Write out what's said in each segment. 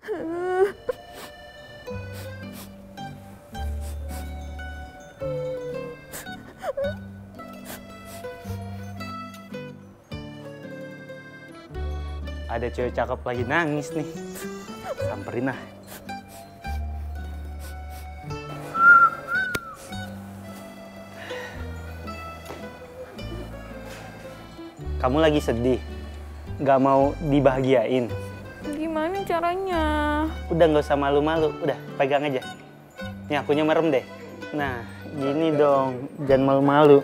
Ada cewek cakep lagi nangis nih. Samperin lah. Kamu lagi sedih? Gak mau dibahagiain? Gimana caranya? Udah gak usah malu-malu, udah pegang aja. Nih akunya merem deh. Nah, gini dong, jangan malu-malu.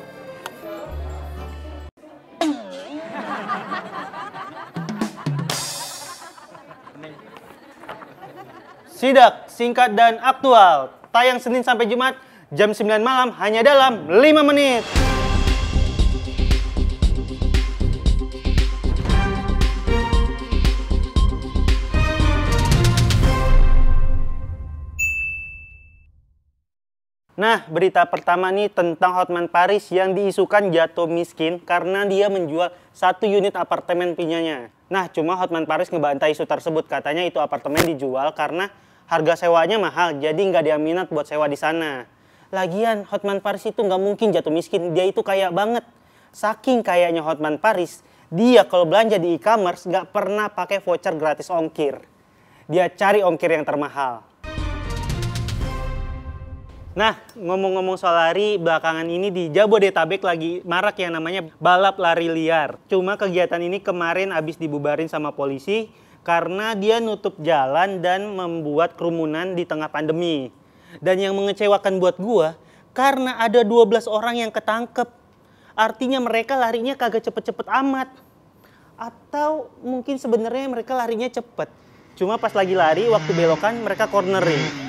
Sidak, singkat dan aktual. Tayang Senin sampai Jumat, jam 9 malam hanya dalam 5 menit. Nah, berita pertama nih tentang Hotman Paris yang diisukan jatuh miskin karena dia menjual 1 unit apartemen punyanya. Nah, cuma Hotman Paris ngebantah isu tersebut. Katanya itu apartemen dijual karena harga sewanya mahal, jadi nggak ada yang minat buat sewa di sana. Lagian, Hotman Paris itu nggak mungkin jatuh miskin. Dia itu kaya banget. Saking kayanya Hotman Paris, dia kalau belanja di e-commerce nggak pernah pakai voucher gratis ongkir. Dia cari ongkir yang termahal. Nah, ngomong-ngomong soal lari, belakangan ini di Jabodetabek lagi marak yang namanya balap lari liar. Cuma kegiatan ini kemarin habis dibubarin sama polisi karena dia nutup jalan dan membuat kerumunan di tengah pandemi. Dan yang mengecewakan buat gua, karena ada 12 orang yang ketangkep. Artinya mereka larinya kagak cepet-cepet amat. Atau mungkin sebenarnya mereka larinya cepet. Cuma pas lagi lari, waktu belokan mereka cornering.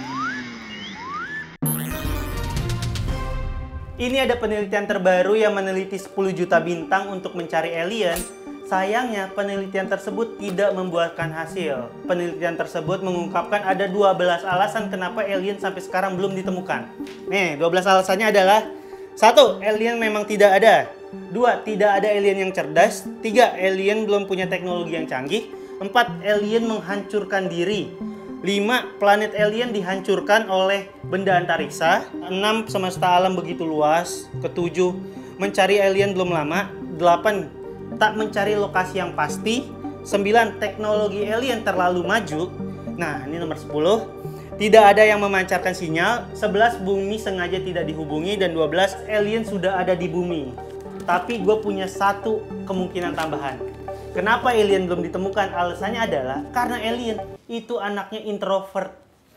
Ini ada penelitian terbaru yang meneliti 10 juta bintang untuk mencari alien. Sayangnya penelitian tersebut tidak membuahkan hasil. Penelitian tersebut mengungkapkan ada 12 alasan kenapa alien sampai sekarang belum ditemukan. Nih, 12 alasannya adalah: 1. Alien memang tidak ada. 2. Tidak ada alien yang cerdas. 3. Alien belum punya teknologi yang canggih. 4. Alien menghancurkan diri. 5. Planet alien dihancurkan oleh benda antariksa. 6. Semesta alam begitu luas. 7. Mencari alien belum lama. 8. Tak mencari lokasi yang pasti. 9. Teknologi alien terlalu maju. Nah, ini nomor 10. Tidak ada yang memancarkan sinyal. 11. Bumi sengaja tidak dihubungi. Dan 12. Alien sudah ada di bumi. Tapi gue punya satu kemungkinan tambahan. Kenapa alien belum ditemukan? Alasannya adalah karena alien itu anaknya introvert.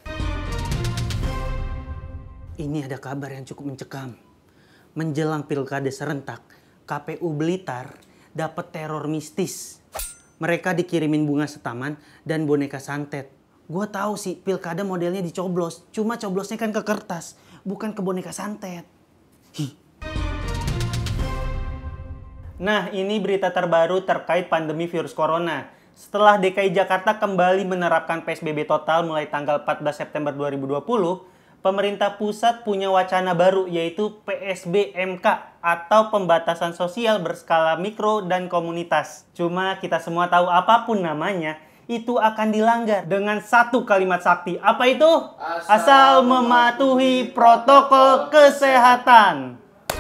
Ini ada kabar yang cukup mencekam. Menjelang pilkada serentak, KPU Blitar dapat teror mistis. Mereka dikirimin bunga setaman dan boneka santet. Gua tahu sih pilkada modelnya dicoblos, cuma coblosnya kan ke kertas, bukan ke boneka santet. Nah, ini berita terbaru terkait pandemi virus corona. Setelah DKI Jakarta kembali menerapkan PSBB total mulai tanggal 14 September 2020, pemerintah pusat punya wacana baru yaitu PSBMK atau pembatasan sosial berskala mikro dan komunitas. Cuma kita semua tahu apapun namanya, itu akan dilanggar dengan satu kalimat sakti. Apa itu? Asal mematuhi protokol kesehatan.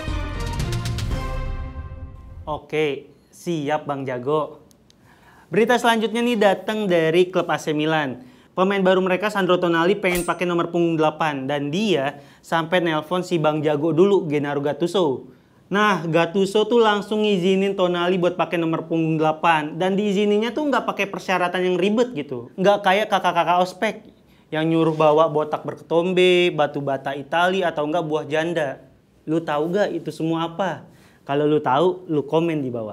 Oke, siap Bang Jago. Berita selanjutnya nih datang dari klub AC Milan. Pemain baru mereka Sandro Tonali pengen pakai nomor punggung 8 dan dia sampai nelpon si Bang Jago dulu, Gennaro Gattuso. Nah, Gattuso tuh langsung ngizinin Tonali buat pakai nomor punggung 8 dan diizininya tuh nggak pakai persyaratan yang ribet gitu. Nggak kayak kakak-kakak ospek yang nyuruh bawa botak berketombe, batu bata Itali atau enggak buah janda. Lu tahu gak itu semua apa? Kalau lu tahu, lu komen di bawah.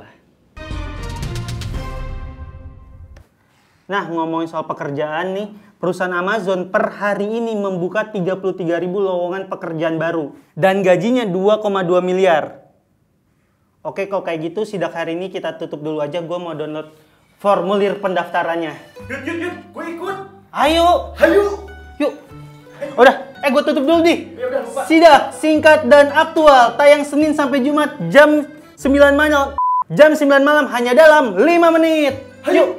Nah, ngomongin soal pekerjaan nih, perusahaan Amazon per hari ini membuka 33.000 lowongan pekerjaan baru. Dan gajinya 2,2 miliar. Oke, kalau kayak gitu, sidak hari ini kita tutup dulu aja. Gue mau download formulir pendaftarannya. Yuk, gue ikut. Ayo. Yuk. Udah, gue tutup dulu nih. Ya udah, lupa. Sidak, singkat dan aktual. Tayang Senin sampai Jumat jam 9 malam. Jam 9 malam hanya dalam 5 menit. Yuk.